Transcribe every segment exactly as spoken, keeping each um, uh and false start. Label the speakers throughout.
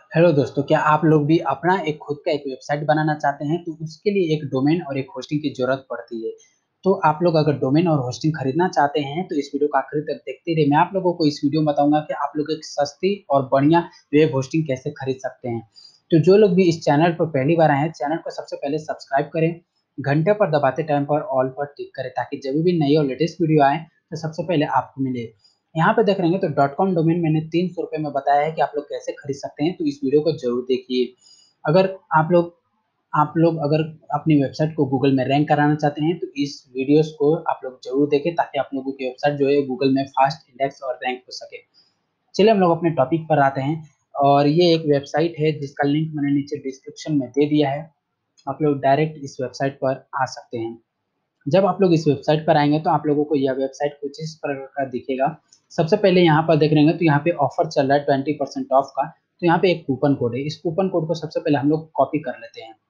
Speaker 1: Hello दोस्तों, क्या आप लोग भी अपना एक खुद का एक वेबसाइट बनाना चाहते हैं? तो उसके लिए एक डोमेन और एक होस्टिंग की ज़रूरत पड़ती है। तो आप लोग अगर डोमेन और होस्टिंग खरीदना चाहते हैं, तो इस वीडियो को आखिर तक देखते रहिए। मैं आप लोगों को इस वीडियो में बताऊँगा कि आप लोग एक सस्ती और बढ़िया वेब होस्टिंग कैसे खरीद सकते हैं। तो जो लोग भी इस चैनल पर पहली बार आए हैं, चैनल को सबसे पहले सब्सक्राइब करें, घंटे पर दबाते टाइम पर ऑल पर टिक करें ताकि जब भी नई और लेटेस्ट वीडियो आए, तो सबसे पहले आपको मिले। यहाँ पे देख रहे हैं तो डॉट कॉम डोमेन मैंने तीन सौ रुपए में बताया है कि आप लोग कैसे खरीद सकते हैं, तो इस वीडियो को ज़रूर देखिए। अगर आप लोग आप लोग अगर अपनी वेबसाइट को गूगल में रैंक कराना चाहते हैं, तो इस वीडियोज़ को आप लोग ज़रूर देखें ताकि आप लोगों की वेबसाइट जो है गूगल में फास्ट इंडेक्स और रैंक हो सके। चलिए हम लोग अपने टॉपिक पर आते हैं और ये एक वेबसाइट है जिसका लिंक मैंने नीचे डिस्क्रिप्शन में दे दिया है। आप लोग डायरेक्ट इस वेबसाइट पर आ सकते हैं। जब आप लोग इस वेबसाइट पर आएँगे तो आप लोगों को यह वेबसाइट कुछ इस प्रकार का दिखेगा। सबसे पहले यहाँ पर देख रहे होंगे तो यहाँ पे ऑफर चल रहा है ट्वेंटी परसेंट ऑफ का। तो यहाँ पे एक कूपन कोड है। इस कूपन कोड को सबसे पहले हम लोग कॉपी कर लेते हैं।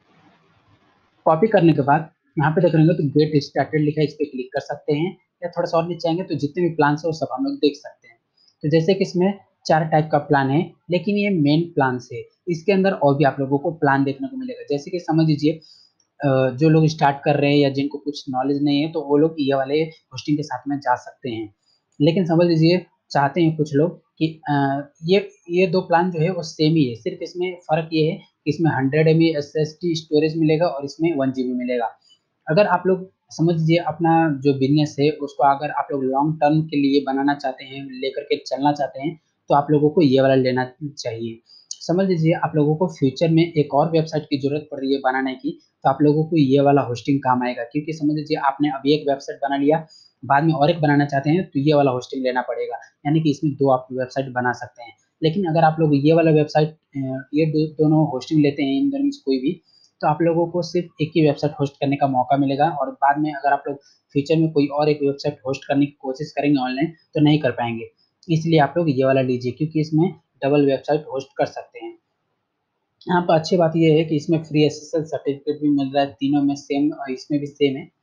Speaker 1: कॉपी करने के बाद यहाँ पे देख रहे होंगे तो गेट स्टार्टेड लिखा है, इस पे क्लिक कर सकते हैं या थोड़ा-सा और नीचे आएँगे तो जितने भी प्लान्स हैं वो सब हम लोग देख सकते हैं। तो जैसे कि इसमें चार टाइप का प्लान है, लेकिन ये मेन प्लान्स है। इसके अंदर और भी आप लोगों को प्लान देखने को मिलेगा। जैसे कि समझ लीजिए अ, जो लोग स्टार्ट कर रहे हैं या जिनको कुछ नॉलेज नहीं है, तो वो लोग ये वाले होस्टिंग के साथ में जा सकते हैं। लेकिन समझ लीजिए चाहते हैं कुछ लोग कि अ, ये ये दो प्लान जो है वो सेम ही है, सिर्फ़ इसमें फ़र्क ये है कि इसमें हंड्रेड एमबी एसएसडी स्टोरेज मिलेगा और इसमें वन जीबी मिलेगा। अगर आप लोग समझ लीजिए अपना जो बिज़नेस है उसको अगर आप लोग लॉन्ग टर्म के लिए बनाना चाहते हैं, लेकर के चलना चाहते हैं, तो आप लोगों को ये वाला लेना चाहिए। समझ लीजिए आप लोगों को फ्यूचर में एक और वेबसाइट की ज़रूरत पड़ रही है बनाने की, तो आप लोगों को ये वाला होस्टिंग काम आएगा क्योंकि समझ लीजिए आपने अभी एक वेबसाइट बना लिया, बाद में और एक बनाना चाहते हैं तो ये वाला होस्टिंग लेना पड़ेगा, यानी कि इसमें दो आप वेबसाइट बना सकते हैं। लेकिन अगर आप लोग ये वाला वेबसाइट अ, ये दो दोनों होस्टिंग लेते हैं इन दोनों में से कोई भी, तो आप लोगों को सिर्फ़ एक ही वेबसाइट होस्ट करने का मौका मिलेगा और बाद में अगर आप लोग फ्यूचर में कोई और एक वेबसाइट होस्ट करने की कोशिश करेंगे ऑनलाइन, तो नहीं कर पाएँगे। इसलिए आप लोग ये वाला लीजिए क्योंकि इसमें डबल वेबसाइट होस्ट कर सकते हैं। यहाँ पे अच्छी बात ये है कि इसमें फ्री एसएसएल सर्टिफ़िकेट भी मिल रहा है, तीनों में सेम अ, इसमें भी सेम है।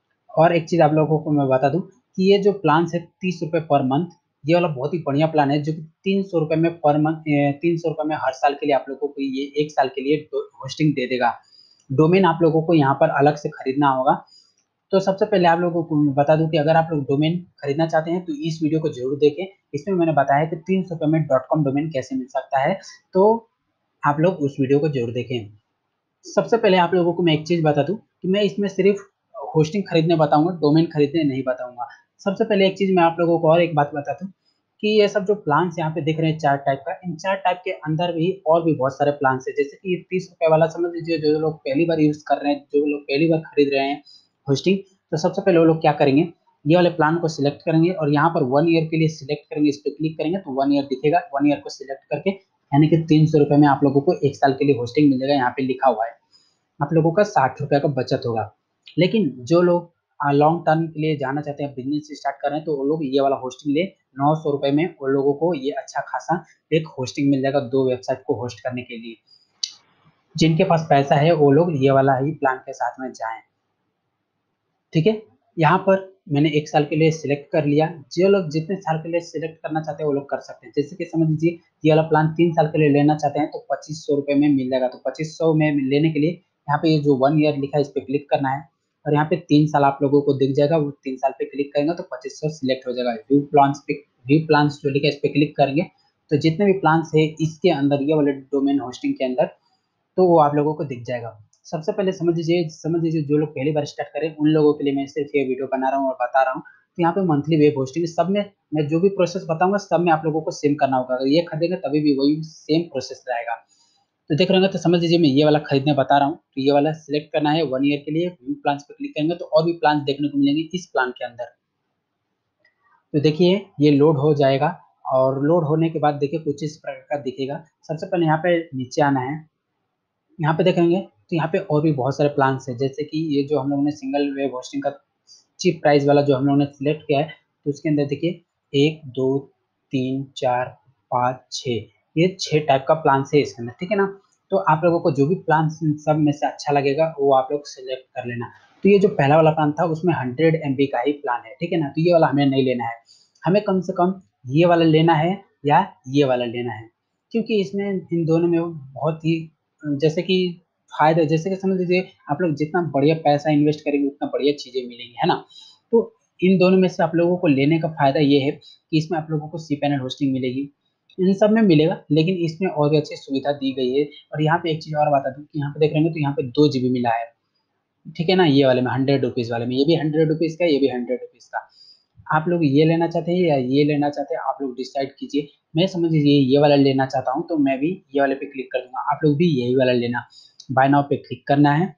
Speaker 1: और एक चीज़ आप लोगों को मैं बता दूँ कि ये जो प्लान्स है ₹तीस रुपए पर मंथ, ये वाला बहुत ही बढ़िया प्लान है जो कि ₹तीन सौ रुपए में पर मंथ अ, ₹तीन सौ रुपए में हर साल के लिए आप लोगों को ये एक साल के लिए डो होस्टिंग दे देगा। डोमेन आप लोगों को यहाँ पर अलग से खरीदना होगा। तो सबसे पहले आप लोगों को मैं बता दूँ कि अगर आप लोग डोमेन खरीदना चाहते हैं तो इस वीडियो को ज़रूर देखें। इसमें मैंने बताया कि ₹तीन सौ रुपए में डॉट कॉम डोमेन कैसे मिल सकता है, तो आप लोग उस वीडियो को ज़रूर देखें। सबसे पहले आप लोगों को मैं एक चीज़ बता दूँ कि मैं इसमें सिर्फ़ होस्टिंग खरीदने बताऊँगा, डोमेन खरीदने नहीं बताऊँगा। सबसे पहले एक चीज़ मैं आप लोगों को और एक बात बता दूँ कि ये सब जो प्लान्स यहाँ पे दिख रहे हैं चार टाइप का, इन चार टाइप के अंदर भी और भी बहुत सारे प्लान्स हैं। जैसे कि ये ₹तीस रुपए वाला समझ लीजिए जो लोग पहली बार यूज़ कर रहे हैं, जो लोग पहली बार खरीद रहे हैं होस्टिंग, तो सबसे पहले वो लोग क्या करेंगे, ये वाले प्लान को सिलेक्ट करेंगे और यहाँ पर वन ईयर के लिए सिलेक्ट करेंगे, इस पे क्लिक करेंगे तो वन ईयर दिखेगा। वन ईयर को सिलेक्ट करके यानी कि ₹तीन सौ रुपए में आप लोगों को एक साल के लिए होस्टिंग मिलेगा, यहाँ पे लिखा हुआ है। आप लोगों का ₹साठ रुपए का बचत होगा। लेकिन जो लोग अ, लॉन्ग टर्म के लिए जाना चाहते हैं, बिज़नेस स्टार्ट कर रहे हैं, तो वो लोग ये वाला होस्टिंग लें। नौ सौ रुपए में उन लोगों को ये अच्छा खासा एक होस्टिंग मिल जाएगा दो वेबसाइट को होस्ट करने के लिए। जिनके पास पैसा है, वो लोग ये वाला ही प्लान के साथ में जाएँ। ठीक है? यहाँ पर मैंने एक साल के लिए सिलेक्ट कर लिया। जो लोग जितने साल के लिए सिलेक्ट करना चाहते हैं, वो लोग कर सकते हैं। जैसे कि समझ लीजिए ये वाला प्लान तीन साल के लिए लेना चाहते हैं, तो पच्चीस सौ रुपए में मिल जाएगा। तो पच्चीस सौ में लेने के लिए यहाँ पे ये जो वन ईयर लिखा है, इस पे क्लिक करना है और यहाँ पे तीन साल आप लोगों को दिख जाएगा। वो तीन साल पे क्लिक करेंगे तो पच्चीस सौ सिलेक्ट हो जाएगा। व्यू प्लान्स पे व्यू प्लान्स जो लिखा है, इस पे क्लिक करेंगे, तो जितने भी प्लान्स हैं इसके अंदर, ये वाले डोमेन होस्टिंग के अंदर, तो वो आप लोगों को दिख जाएगा। सबसे पहले समझ लीजिए समझ लीजिए जो लोग पहली बार स्टार्ट कर रहे हैं, उन लोगों के लिए मैं सिर्फ़ ये वीडियो बना रहा हूँ और बता रहा हूँ। तो यहाँ पे मंथली वेब होस्टिंग सब में मैं जो भी प्रोसेस बताऊँगा, सब में आप लोगों को सेम करना होगा। अगर ये खरीदेंगे तभी भी वही सेम प्रोसेस रहेगा। तो देख रहे होंगे तो समझ लीजिए मैं ये वाला खरीदने बता रहा हूँ। तो ये वाला सिलेक्ट करना है वन ईयर के लिए, व्यू प्लान्स पे क्लिक करेंगे तो और भी प्लान्स देखने को मिलेंगे इस प्लान के अंदर। तो देखिए ये लोड हो जाएगा और लोड होने के बाद देखिए कुछ इस प्रकार का दिखेगा। सबसे पहले यहाँ पे नीचे आना है। यहाँ पे देखेंगे तो यहाँ पे और भी बहुत सारे प्लान्स हैं, जैसे कि ये जो हम लोगों ने सिंगल वेब होस्टिंग का चीप प्राइस वाला जो हम लोगों ने सिलेक्ट किया है, तो उसके अंदर देखिए एक, दो, तीन, चार, पाँच, छह ये छह टाइप का प्लान्स है इसके अंदर, ठीक है ना? तो आप लोगों को जो भी प्लान्स इन सब में से अच्छा लगेगा वो आप लोग सिलेक्ट कर लेना। तो ये जो पहला वाला प्लान था उसमें हंड्रेड एमबी का ही प्लान है, ठीक है ना? तो ये वाला हमें नहीं लेना है। हमें कम से कम ये वाला लेना है या ये वाला लेना है। क्योंकि इसमें इन दोनों में बहुत ही जैसे कि फ़ायदा, जैसे कि समझ लीजिए आप लोग जितना बढ़िया पैसा इन्वेस्ट करेंगे उतना बढ़िया चीज़ें मिलेंगी, है ना? तो इन दोनों में से आप लोगों को लेने का फ़ायदा ये है कि इसमें आप लोगों को cPanel होस्टिंग मिलेगी। इन सब में मिलेगा, लेकिन इसमें और भी अच्छी सुविधा दी गई है। और यहाँ पे एक चीज़ और बता दूँ कि यहाँ पे देख रहे होंगे तो यहाँ पे दो जीबी मिला है, ठीक है ना? ये वाले में हंड्रेड रुपीज़ वाले में, ये भी हंड्रेड रुपीज़ का है, ये भी हंड्रेड रुपीज़ का। आप लोग ये लेना चाहते हैं या ये लेना चाहते हैं, आप लोग डिसाइड कीजिए। मैं समझ लीजिए ये वाला लेना चाहता हूँ, तो मैं भी ये वाले पे क्लिक कर दूँगा। आप लोग भी यही वाला लेना, बाय नाउ पे क्लिक करना है।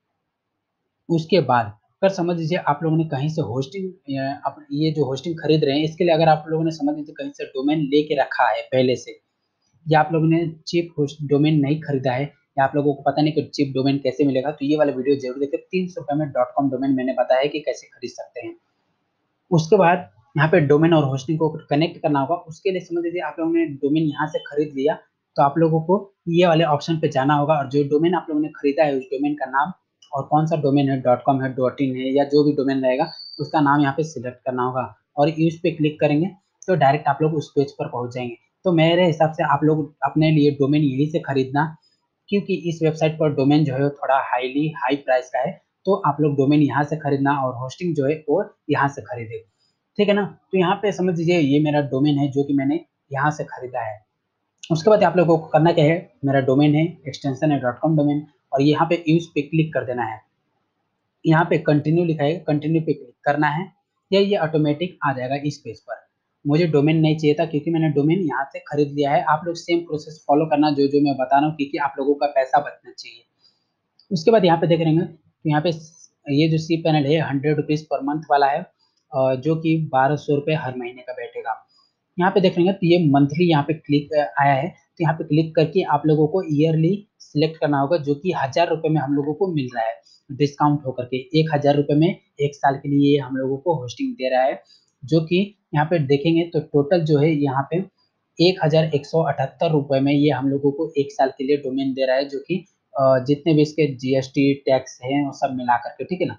Speaker 1: उसके बाद अगर समझ लीजिए आप लोगों ने कहीं से होस्टिंग अ, आप ये जो होस्टिंग खरीद रहे हैं, इसके लिए अगर आप लोगों ने समझ लीजिए कहीं से डोमेन लेके रखा है पहले से, या आप लोगों ने चीप होस्ट डोमेन नहीं खरीदा है, या आप लोगों को पता नहीं कि चीप डोमेन कैसे मिलेगा, तो ये वाला वीडियो ज़रूर देखें। तीन सौ रुपए में डॉट कॉम डोमेन मैंने बताया है कि कैसे खरीद सकते हैं। उसके बाद यहाँ पे डोमेन और होस्टिंग को कनेक्ट करना होगा। उसके लिए समझ लीजिए आप लोगों ने डोमेन यहाँ से खरीद लिया, तो आप लोगों को ये वाले ऑप्शन पे जाना होगा और जो डोमेन आप लोगों ने खरीदा है, उस डोमेन का नाम और कौन-सा डोमेन है, डॉट कॉम है, डॉट इन है या जो भी डोमेन रहेगा, उसका नाम यहाँ पे सिलेक्ट करना होगा और यूज़ पे क्लिक करेंगे, तो डायरेक्ट आप लोग उस पेज पर पहुँच जाएँगे। तो मेरे हिसाब से आप लोग अपने लिए डोमेन यहीं से खरीदना, क्योंकि इस वेबसाइट पर डोमेन जो है वो थोड़ा हाईली हाई प्राइस का है, तो आप लोग डोमेन यहाँ से खरीदना और होस्टिंग जो है वो यहाँ से खरीदें। ठीक है ना? तो यहाँ पे समझ लीजिए ये मेरा डोमेन है जो कि मैंने यहाँ से खरीदा है। उसके बाद आप लोगों को करना क्या है, मेरा डोमेन है, एक्सटेंशन है डॉट कॉम डोमेन और यहाँ पे यूज़ पे क्लिक कर देना है। यहाँ पे कंटिन्यू लिखा है, कंटिन्यू पे क्लिक करना है, या ये ऑटोमेटिक आ जाएगा इस पेज पर। मुझे डोमेन नहीं चाहिए था क्योंकि मैंने डोमेन यहाँ से खरीद लिया है। आप लोग सेम प्रोसेस फॉलो करना जो-जो मैं बता रहा हूँ, क्योंकि आप लोगों का पैसा बचना चाहिए। उसके बाद यहाँ पे देख रहे होंगे, तो यहाँ पे स ये जो cPanel है हंड्रेड रुपीज़ पर मंथ वाला है, अ, जो कि बारह सौ रुपए हर महीने का बैठेगा। यहाँ पे देख रहे हैं तो ये मंथली यहाँ पे क्लिक आया है, तो यहाँ पे क्लिक करके आप लोगों को ईयरली सिलेक्ट करना होगा, जो कि हज़ार रुपए में हम लोगों को मिल रहा है, डिस्काउंट होकर के। एक हज़ार रुपए में एक साल के लिए ये हम लोगों को होस्टिंग दे रहा है, जो कि यहाँ पे देखेंगे तो टोटल जो है यहाँ पे एक हज़ार एक सौ अठहत्तर रुपए में ये हम लोगों को एक साल के लिए डोमेन दे रहा है, जो कि अ, जितने भी इसके जीएसटी टैक्स हैं वो सब मिला कर के, ठीक है ना?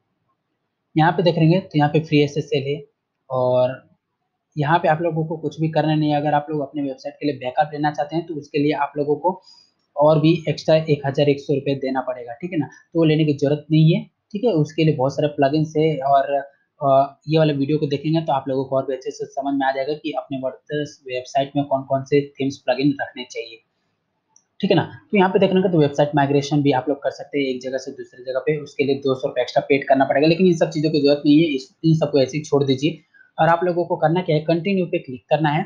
Speaker 1: यहाँ पे देख रहेंगे तो यहाँ पे फ्री एसएसएल है और यहाँ पे आप लोगों को कुछ भी करना नहीं है। अगर आप लोग अपने वेबसाइट के लिए बैकअप लेना चाहते हैं, तो उसके लिए आप लोगों को और भी एक्स्ट्रा एक हज़ार एक सौ रुपए देना पड़ेगा, ठीक है ना? तो वो लेने की ज़रूरत नहीं है, ठीक है? उसके लिए बहुत सारे प्लगइन्स है और अ, ये वाले वीडियो को देखेंगे तो आप लोगों को और भी अच्छे से समझ में आ जाएगा कि अपने वर्डप्रेस वेबसाइट में कौन-कौन से थीम्स प्लगइन रखने चाहिए, ठीक है ना? तो यहाँ पे देखने का तो वेबसाइट माइग्रेशन भी आप लोग कर सकते हैं एक जगह से दूसरी जगह पे, उसके लिए दो सौ रुपए एक्स्ट्रा पेड करना पड़ेगा, लेकिन इन सब चीज़ों की ज़रूरत नहीं है, इस इन सबको ऐसे ही छोड़ दीजिए और आप लोगों को करना क्या है, कंटिन्यू पे क्लिक करना है।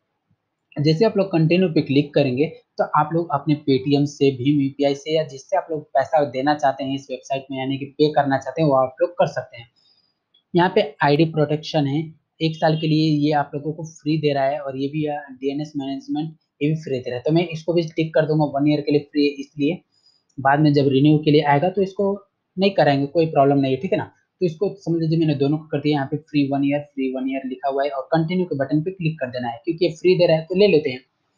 Speaker 1: जैसे आप लोग कंटिन्यू पे क्लिक करेंगे, तो आप लोग अपने पेटीएम से, भीम यूपीआई से या जिससे आप लोग पैसा देना चाहते हैं इस वेबसाइट में, यानी कि पे करना चाहते हैं, वो आप लोग कर सकते हैं। यहाँ पे आईडी प्रोटेक्शन है, एक साल के लिए ये आप लोगों को फ्री दे रहा है और ये भी अ, डीएनएस मैनेजमेंट ये भी फ्री दे रहा है। तो मैं इसको भी टिक कर दूँगा, वन ईयर के लिए फ्री है इसलिए, बाद में जब रिन्यू के लिए आएगा तो इसको नहीं कराएँगे, कोई प्रॉब्लम नहीं है, ठीक है ना? तो इसको समझ लीजिए मैंने दोनों को कर दिया, यहाँ पे free one year, free one year लिखा हुआ है और कंटिन्यू के बटन पे क्लिक कर देना है, क्योंकि ये फ्री दे रहा है तो ले लेते हैं।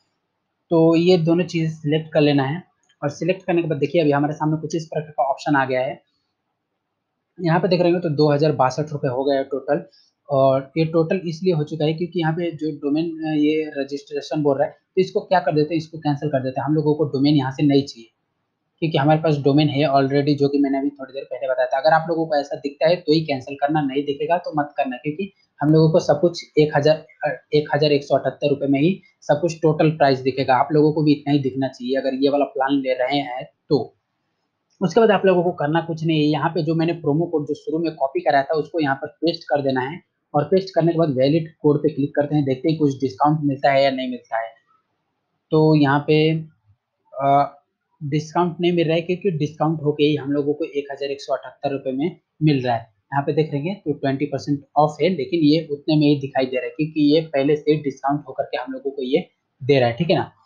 Speaker 1: तो ये दोनों चीज़ सिलेक्ट कर लेना है और सिलेक्ट करने के बाद देखिए अभी हमारे सामने कुछ इस प्रकार का ऑप्शन आ गया है। यहाँ पे देख रहे हो तो दो हज़ार बासठ रुपए हो गए टोटल और ये टोटल इसलिए हो चुका है क्योंकि यहाँ पे जो डोमेन अ, ये रजिस्ट्रेशन बोल रहा है, तो इसको क्या कर देते हैं, इसको कैंसल कर देते हैं। हम लोगों को डोमेन यहाँ से नहीं चाहिए, क्योंकि हमारे पास डोमेन है ऑलरेडी, जो कि मैंने अभी थोड़ी देर पहले बताया था। अगर आप लोगों को ऐसा दिखता है तो ही कैंसल करना, नहीं दिखेगा तो मत करना, क्योंकि हम लोगों को सब कुछ एक हज़ार अ, एक हज़ार एक सौ अठहत्तर रुपए में ही सब कुछ टोटल प्राइस दिखेगा। आप लोगों को भी इतना ही दिखना चाहिए अगर ये वाला प्लान ले रहे हैं तो। उसके बाद आप लोगों को करना कुछ नहीं है, यहाँ पे जो मैंने प्रोमो कोड जो शुरू में कॉपी कराया था उसको यहाँ पर पेस्ट कर देना है और पेस्ट करने के बाद वैलिड कोड पे क्लिक करते हैं, देखते हैं कुछ डिस्काउंट मिलता है या नहीं मिलता है। तो यहाँ पे अ, डिस्काउंट नहीं मिल रहा है क्योंकि डिस्काउंट होके ही हम लोगों को एक हज़ार एक सौ अठहत्तर रुपए में मिल रहा है। यहाँ पे देख रहे हैं तो ट्वेंटी परसेंट ऑफ है, लेकिन ये उतने में ही दिखाई दे रहा है क्योंकि ये पहले से डिस्काउंट होकर के हम लोगों को ये दे रहा है, ठीक है ना?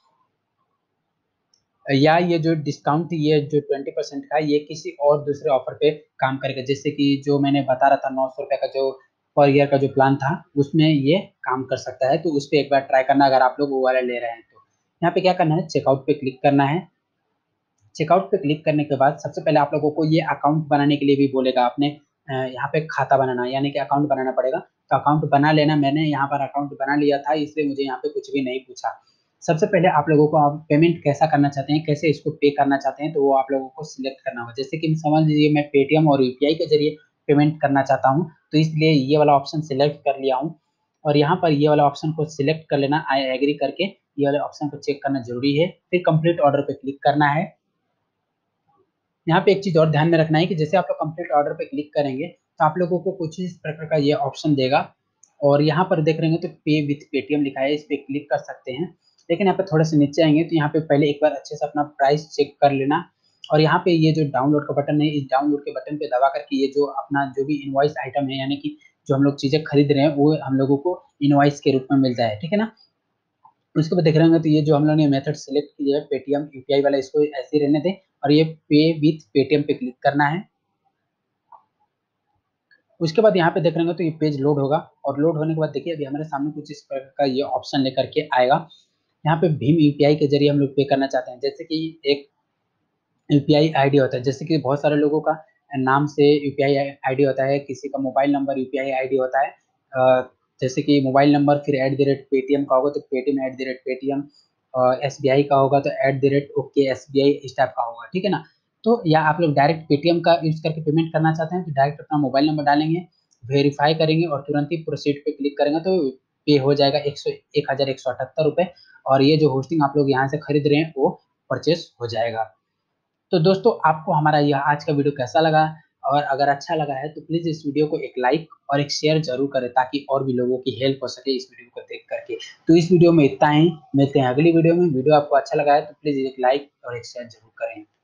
Speaker 1: या ये जो डिस्काउंट ये जो ट्वेंटी परसेंट का ये किसी और दूसरे ऑफर पे काम करेगा, जैसे कि जो मैंने बता रहा था नौ सौ रुपए का जो पर ईयर का जो प्लान था, उसमें ये काम कर सकता है, तो उस पे एक बार ट्राई करना अगर आप लोग वो वाला ले रहे हैं तो। यहाँ पे क्या करना है, चेकआउट पे क्लिक करना है। चेकआउट पे क्लिक करने के बाद सबसे पहले आप लोगों को ये अकाउंट बनाने के लिए भी बोलेगा, आपने अ, यहाँ पे खाता बनाना यानी कि अकाउंट बनाना पड़ेगा। तो अकाउंट बना लेना, मैंने यहाँ पर अकाउंट बना लिया था इसलिए मुझे यहाँ पे कुछ भी नहीं पूछा। सबसे पहले आप लोगों को आप पेमेंट कैसा करना चाहते हैं, कैसे इसको पे करना चाहते हैं, तो वो आप लोगों को सिलेक्ट करना होगा। जैसे कि समझ लीजिए मैं पेटीएम और यूपीआई के जरिए पेमेंट करना चाहता हूँ, तो इसलिए ये वाला ऑप्शन सिलेक्ट कर लिया हूँ और यहाँ पर ये वाला ऑप्शन को सिलेक्ट कर लेना, आई एग्री करके ये वाले ऑप्शन को चेक करना जरूरी है। फिर कंप्लीट ऑर्डर पे क्लिक करना है। यहाँ पे एक चीज और ध्यान में रखना है कि जैसे आप लोग कंप्लीट ऑर्डर पे क्लिक करेंगे तो आप लोगों को कुछ इस प्रकार का ये ऑप्शन देगा और यहाँ पर देख रहे हैं तो पे विथ पेटीएम लिखा है, इस पे क्लिक कर सकते हैं। लेकिन यहाँ पे थोड़े से नीचे आएंगे तो यहाँ पे पहले एक बार अच्छे से अपना प्राइस चेक कर लेना और यहाँ पे ये जो डाउनलोड का बटन है, इस डाउनलोड के बटन पे दबा करके ये जो अपना जो भी इनवॉइस आइटम है, यानी कि जो हम लोग चीजें खरीद रहे हैं वो हम लोगों को इनवॉइस के रूप में मिल जाए, ठीक है ना। उसके बाद देख रहे होंगे तो ये जो हम लोग ने मेथड सिलेक्ट किया है पेटीएम यूपीआई वाला, इसको ऐसे ही रहने दें और ये पे विथ पेटीएम पे क्लिक करना है। उसके बाद यहाँ पे देख रहे होंगे तो ये पेज लोड होगा और लोड होने के बाद देखिए अभी हमारे सामने कुछ इस प्रकार का ये ऑप्शन लेकर के आएगा। यहाँ पे भीम यूपीआई के जरिए हम लोग पे करना चाहते हैं। जैसे कि एक यूपीआई आईडी होता है, जैसे कि बहुत सारे लोगों का नाम से यूपीआई आईडी होता है, किसी का मोबाइल नंबर यूपीआई आईडी होता है। अ, जैसे कि मोबाइल नंबर फिर एट द रेट पेटीएम का होगा तो Paytm at the rate Paytm, S B I का होगा तो at the rate okay S B I इस टाइप का होगा, ठीक है ना। तो या आप लोग डायरेक्ट पेटीएम का यूज करके पेमेंट करना चाहते हैं तो डायरेक्ट अपना मोबाइल नंबर डालेंगे, वेरीफाई करेंगे और तुरंत ही प्रोसीड पे क्लिक करेंगे तो पे हो जाएगा एक सौ एक हजार एक सौ अठहत्तर रुपये और ये जो होस्टिंग आप लोग यहाँ से खरीद रहे हैं वो परचेस हो जाएगा। तो दोस्तों आपको हमारा यह आज का वीडियो कैसा लगा, और अगर अच्छा लगा है तो प्लीज इस वीडियो को एक लाइक और एक शेयर जरूर करें ताकि और भी लोगों की हेल्प हो सके इस वीडियो को देख करके। तो इस वीडियो में इतना ही, मिलते हैं अगली वीडियो में। वीडियो आपको अच्छा लगा है तो प्लीज एक लाइक और एक शेयर जरूर करें।